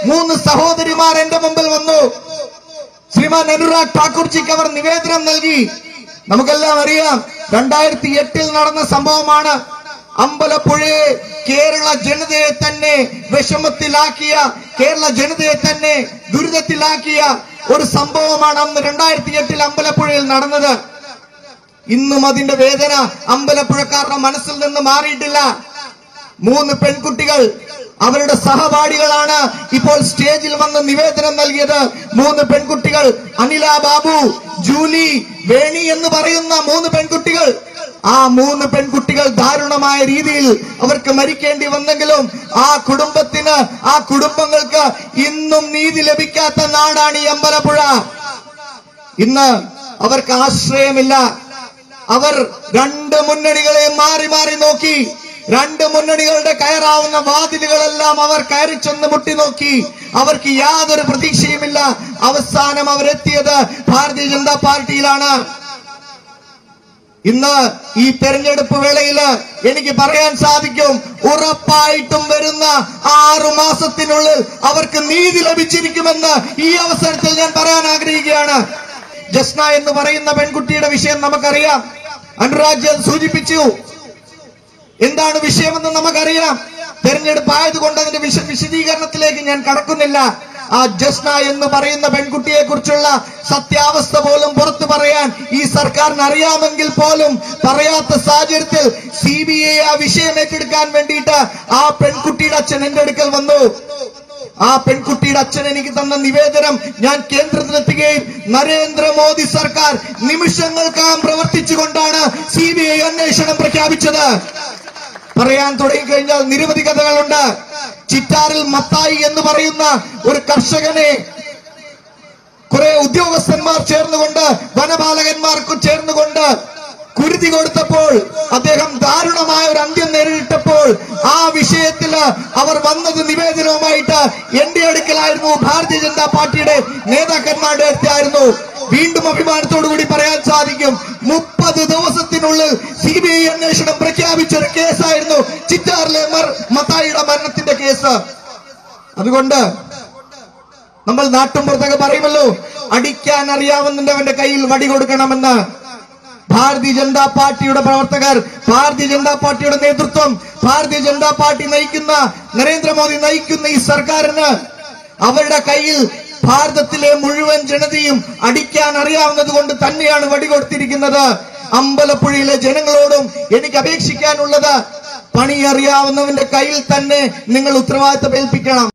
3 സഹോദരിമാർ എന്റെ മുമ്പിൽ വന്നു. ശ്രീമാൻ അനുരാഗ് ഠാക്കൂർജിക്ക് അവർ നിവേദനം നൽകി. നമുക്കെല്ലാം അറിയാം, 2008 നടന്ന സംഭവമാണ്. അമ്പലപ്പുഴയെ കേരള ജനതയെ തന്നെ വിഷമത്തിലാക്കിയ, കേരള ജനതയെ തന്നെ ദുരിതത്തിലാക്കിയ ഒരു സംഭവമാണ് അന്ന് 2008 അമ്പലപ്പുഴയിൽ നടന്നത്. ഇന്നും അതിന്റെ വേദന അമ്പലപ്പുഴക്കാരുടെ മനസ്സിൽ നിന്ന് മാറിയിട്ടില്ല. 3 പെൺകുട്ടികൾ അവരുടെ സഹപാഠികളാണ് ഇപ്പോൾ സ്റ്റേജിൽ വന്ന് നിവേദനം നൽകിയത്. 3 പെൺകുട്ടികൾ, അനില ബാബു, ജൂലി, വേണി എന്ന് പറയുന്ന 3 പെൺകുട്ടികൾ. ആ 3 പെൺകുട്ടികൾ ദാരുണമായ രീതിയിൽ അവർക്ക് മരിക്കേണ്ടി വന്നെങ്കിലും ആ കുടുംബത്തിന്, ആ കുടുംബങ്ങൾക്ക് ഇന്നും നീതി ലഭിക്കാത്ത നാടാണ് ഈ അമ്പലപ്പുഴ. ഇന്ന് അവർക്ക് ആശ്രയമില്ല. അവർ 2 മുന്നണികളെ മാറി മാറി നോക്കി. 2 മുന്നണികളുടെ കയറാവുന്ന വാതിലുകളെല്ലാം അവർ കയറി ചെന്ന് മുട്ടി നോക്കി. അവർക്ക് യാതൊരു പ്രതീക്ഷയുമില്ല. അവസാനം അവരെത്തിയത് ഭാരതീയ ജനതാ പാർട്ടിയിലാണ്. ഇന്ന് ഈ തെരഞ്ഞെടുപ്പ് വേളയില് എനിക്ക് പറയാൻ സാധിക്കും, ഉറപ്പായിട്ടും വരുന്ന 6 മാസത്തിനുള്ളിൽ അവർക്ക് നീതി ലഭിച്ചിരിക്കുമെന്ന് ഈ അവസരത്തിൽ ഞാൻ പറയാൻ ആഗ്രഹിക്കുകയാണ്. ജസ്ന എന്ന് പറയുന്ന പെൺകുട്ടിയുടെ വിഷയം നമുക്കറിയാം. അനുരാഗ് സൂചിപ്പിച്ചു. എന്താണ് വിഷയമെന്ന് നമുക്കറിയാം. തെരഞ്ഞെടുപ്പ് ആയതുകൊണ്ട് അതിന്റെ വിശദീകരണത്തിലേക്ക് ഞാൻ കടക്കുന്നില്ല. ആ ജസ്ന എന്ന് പറയുന്ന പെൺകുട്ടിയെ കുറിച്ചുള്ള സത്യാവസ്ഥ പോലും പുറത്തു പറയാൻ ഈ സർക്കാരിന് അറിയാമെങ്കിൽ പോലും പറയാത്ത സാഹചര്യത്തിൽ CBI ആ വിഷയം ഏറ്റെടുക്കാൻ വേണ്ടിയിട്ട് ആ പെൺകുട്ടിയുടെ അച്ഛൻ എന്റെ അടുക്കൽ വന്നു. ആ പെൺകുട്ടിയുടെ അച്ഛൻ എനിക്ക് തന്ന നിവേദനം ഞാൻ കേന്ദ്രത്തിലെത്തുകയും നരേന്ദ്രമോദി സർക്കാർ നിമിഷങ്ങൾക്കകം പ്രവർത്തിച്ചുകൊണ്ടാണ് CBI അന്വേഷണം പ്രഖ്യാപിച്ചത്. പറയാൻ തുടങ്ങിക്കഴിഞ്ഞാൽ നിരവധി കഥകളുണ്ട്. ചിറ്റാറിൽ മത്തായി എന്ന് പറയുന്ന ഒരു കർഷകനെ കുറെ ഉദ്യോഗസ്ഥന്മാർ ചേർന്നുകൊണ്ട്, വനപാലകന്മാർക്ക് ചേർന്നുകൊണ്ട് കുരുതി കൊടുത്തപ്പോൾ, അദ്ദേഹം ദാരുണമായ ഒരു അന്ത്യം നേരിട്ടപ്പോൾ ആ വിഷയത്തിൽ അവർ വന്നത് നിവേദനവുമായിട്ട് എന്റെ അടുക്കലായിരുന്നു. ഭാരതീയ ജനതാ പാർട്ടിയുടെ നേതാക്കന്മാരുടെ അടുത്തായിരുന്നു. വീണ്ടും അഭിമാനത്തോടു കൂടി പറയാൻ സാധിക്കും, 30 ദിവസത്തിനുള്ളിൽ CBI അന്വേഷണം പ്രഖ്യാപിച്ചൊരു കേസായിരുന്നു ചിറ്റാറിലെ മത്തായിയുടെ മരണത്തിന്റെ കേസ്. അതുകൊണ്ട് നമ്മൾ നാട്ടുമ്പുറത്തൊക്കെ പറയുമല്ലോ, അടിക്കാൻ അറിയാവുന്നവന്റെ കയ്യിൽ വടി കൊടുക്കണമെന്ന്. ഭാരതീയ ജനതാ പാർട്ടിയുടെ പ്രവർത്തകർ, ഭാരതീയ ജനതാ പാർട്ടിയുടെ നേതൃത്വം, ഭാരതീയ ജനതാ പാർട്ടി നയിക്കുന്ന, നരേന്ദ്രമോദി നയിക്കുന്ന ഈ സർക്കാരിന് അവരുടെ കയ്യിൽ ഭാരതത്തിലെ മുഴുവൻ ജനതയും അടിക്കാൻ അറിയാവുന്നത് കൊണ്ട് തന്നെയാണ് വടി കൊടുത്തിരിക്കുന്നത്. അമ്പലപ്പുഴയിലെ ജനങ്ങളോടും എനിക്ക് അപേക്ഷിക്കാനുള്ളത്, പണി അറിയാവുന്നവന്റെ കയ്യിൽ തന്നെ നിങ്ങൾ ഉത്തരവാദിത്തം ഏൽപ്പിക്കണം.